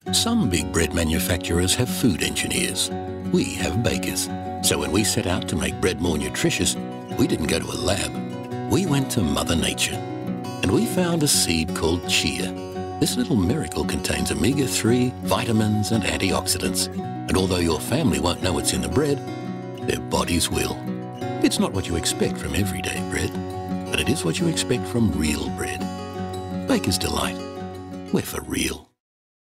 Some big bread manufacturers have food engineers. We have bakers. So when we set out to make bread more nutritious, we didn't go to a lab. We went to Mother Nature. And we found a seed called chia. This little miracle contains omega-3, vitamins and antioxidants. And although your family won't know it's in the bread, their bodies will. It's not what you expect from everyday bread, but it is what you expect from real bread. Baker's Delight. We're for real.